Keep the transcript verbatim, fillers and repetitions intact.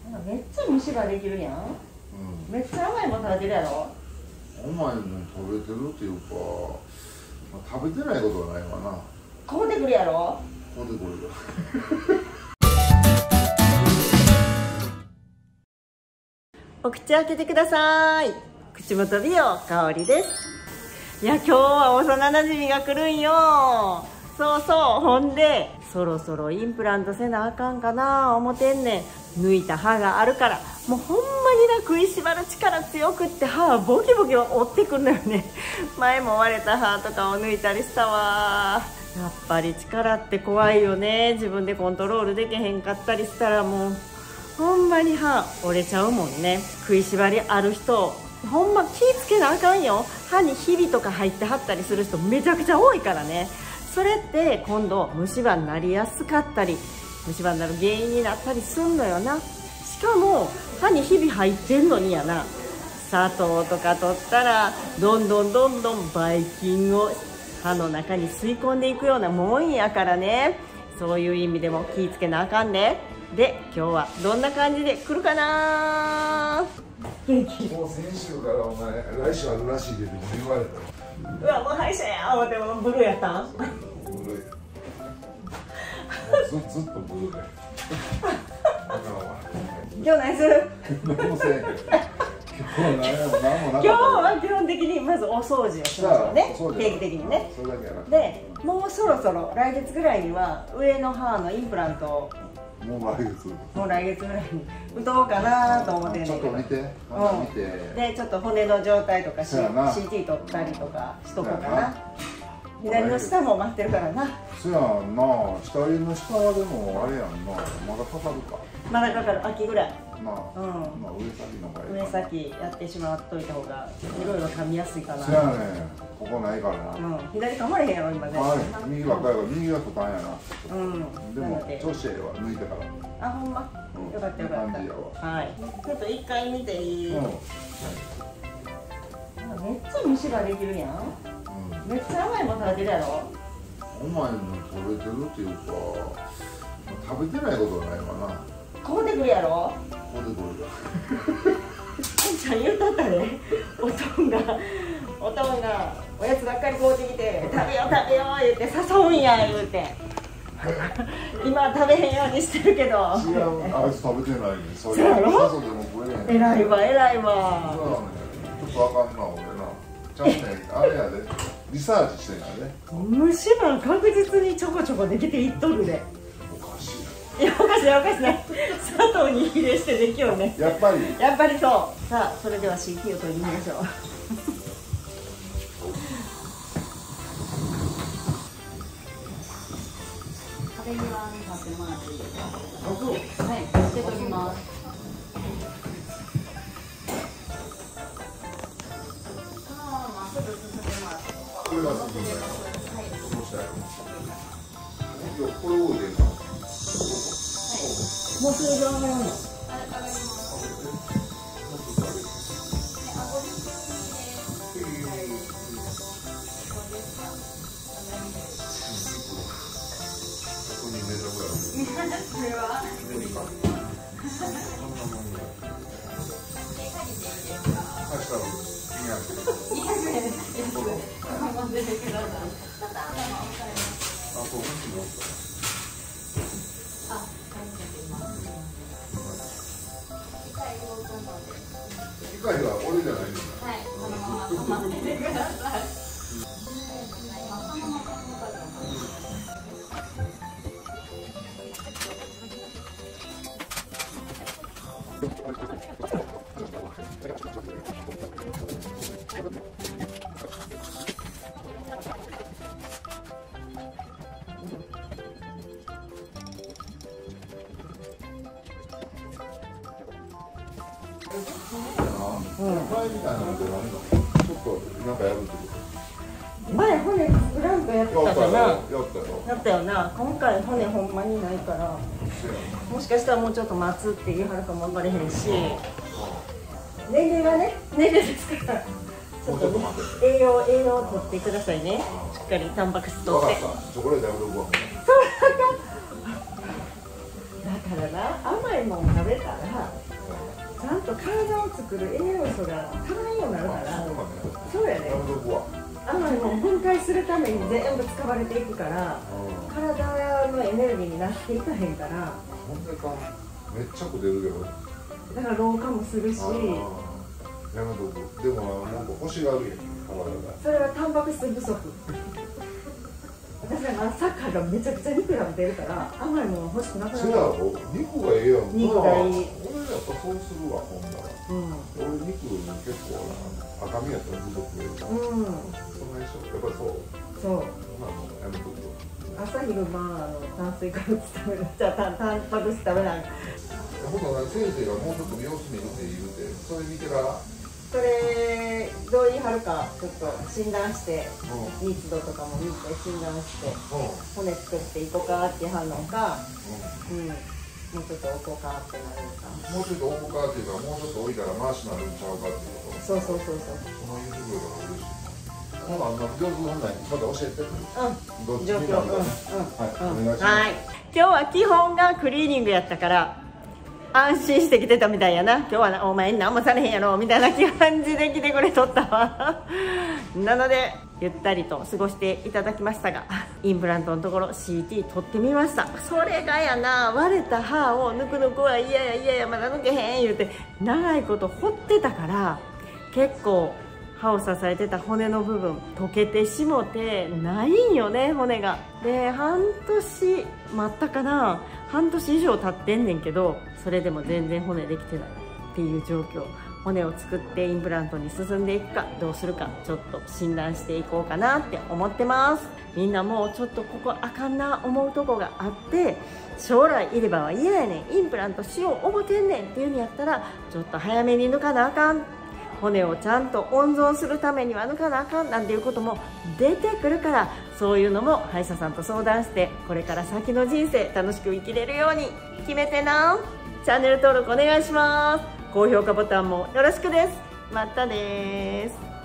めっちゃ虫歯できるやん、うん、めっちゃ甘いもん食べてるやろ。 甘いもん食べてるっていうか、まあ、食べてないことはないわな。 こうてくるやろ。 こうてくるよお口開けてください。口元美容香りです。いや今日は幼なじみが来るんよ。そうそう、ほんでそろそろインプラントせなあかんかな思てんねん。抜いた歯があるから、もうほんまにな、食いしばる力強くって歯はボキボキ折ってくんのよね。前も割れた歯とかを抜いたりしたわ。やっぱり力って怖いよね。自分でコントロールできへんかったりしたらもうほんまに歯折れちゃうもんね。食いしばりある人ほんま気ぃつけなあかんよ。歯にひびとか入ってはったりする人めちゃくちゃ多いからね。それって今度虫歯になりやすかったり虫歯になる原因になったりすんのよな。しかも歯にひび入ってんのにやな、砂糖とか取ったらどんどんどんどんばい菌を歯の中に吸い込んでいくようなもんやからね。そういう意味でも気ぃつけなあかんね。で今日はどんな感じで来るかな。元気。 もう先週からお前来週あるらしいで言われた。 うわもう歯医者や思ってもブルーやったん。 ブルーや。もうずずっとブルーで。 今日何する？ 何もせえへん。今日今日は基本的にまずお掃除をしましょうね。定期的にね。 それだけやな。 でもうそろそろ来月ぐらいには上の歯のインプラントをもう来月もう来月ぐらいに打とうかなと思ってんねんけど、 ちょっと見て、 うん、 見てでちょっと骨の状態とか シーティー 取ったりとかしとこうかな。左の下も待ってるからな。 そやんな、左の下はでもあれやんな、まだかかるか。 まだかかる、秋ぐらい。 まあ、うん、まあ上先の方がいい。 上先やってしまっといた方がいろいろ噛みやすいかな。 そやね、ここないからな。 うん、左噛まれへんやろ今ね。 はい、右ばっかりが右が負担やな。 うん。 でも調子ええわ、抜いてから。 あ、ほんま。よかったよかった。はい。ちょっと一回見ていい？めっちゃ虫歯できるやん。めっちゃ甘いもん食べてるやろ。 甘いもん食べてるっていうか、食べてないことはないわな。 こうてくるやろ。 こうてくるよ。 あんちゃん言うとったで、おとんがおとんがおやつばっかり買うてきて、食べよう食べよう言って誘うんや言うて。今は食べへんようにしてるけど。 違う、あいつ食べてないね。 そうやろ。えらいわえらいわ。 そうだね。ちょっとあかんな俺な。ちゃんとね、あれやで、リサーチしてんやで。 虫歯確実にちょこちょこできていっとるで。 おかしい。いやおかしいおかしいね。砂糖に比例してできようね。 やっぱり。 やっぱりそう。さあそれでは シーティー を取りましょう。壁際に立ってもらっていいですか。はい、して取ります。 これが進んだよ。そうしたよ。これを入れるか。 もうそれで上がるの。機械は俺じゃないんだ。はい、このまま混ぜてください。 前みたいなので何かちょっとなんかやるってこと。 前骨ブランコやったかな。 やったよ。 やったよな。今回骨ほんまにないから。もしかしたらもうちょっと待つって言いはるかも分かれへんし。年齢がね、年齢ですから。ちょっとね、栄養栄養を取ってくださいね。しっかりタンパク質取って。 チョコレートやめとくわ。 だかただな、甘いもん食べたらちゃんと体を作る栄養素が足らんようになるから。そうやね。甘いもん分解するために全部使われていくから、体のエネルギーになっていかへんから。 ほんでかめっちゃく出るけど。 だから老化もするし。 やめとく。でもなんか欲しがるやん、体が。 それはタンパク質不足。私はサッカーがめちゃくちゃ肉食べてるから甘いもの欲しくなくなる。 違う、肉がええやん。 肉がいい。 俺やっぱそうするわ、ほんなら。うん、俺肉結構赤身やったらずっと食えるから。うん。そんな一緒。やっぱりそう。そう。まあもうやめとく。 朝昼晩あの炭水化物食べる。じゃあタンタンパク質食べない。 ほんと先生がもうちょっと様子見るって言うて、それ見てから。 それどう言い張るかちょっと診断して、うん、密度とかも見て診断して、うん、骨作っていこうかっていう反応か、うんうん、もうちょっと置こうかってなるのか。 もうちょっと置こうかっていうか、もうちょっと置いたら回しなるんちゃうかっていうこと。 そうそうそうそう。 その言ってくれたら嬉しい。ほな、あの上手なんないまた教えて。うん。 どっちになるか。うん。はい。お願いします。はい。今日は基本がクリーニングやったから。安心して来てたみたいやな。今日はお前に何もされへんやろみたいな感じで来てくれとったわなのでゆったりと過ごしていただきましたが、インプラントのところ シーティー 取ってみました。それがやな、割れた歯を抜く抜くは嫌や嫌やまだ抜けへん言うて長いこと掘ってたから、結構歯を支えてた骨の部分溶けてしもてないんよね、骨が。で半年待ったかな、半年以上経ってんねんけど、それでも全然骨できてないっていう状況。骨を作ってインプラントに進んでいくかどうするかちょっと診断していこうかなって思ってます。みんなもうちょっとここあかんな思うとこがあって、将来いればは嫌やねん、インプラントしよう思てんねんっていうんやったらちょっと早めに抜かなあかん、骨をちゃんと温存するためには抜かなあかんなんていうことも出てくるから、そういうのも歯医者さんと相談してこれから先の人生楽しく生きれるように決めてな。チャンネル登録お願いします。高評価ボタンもよろしくです。またねーす。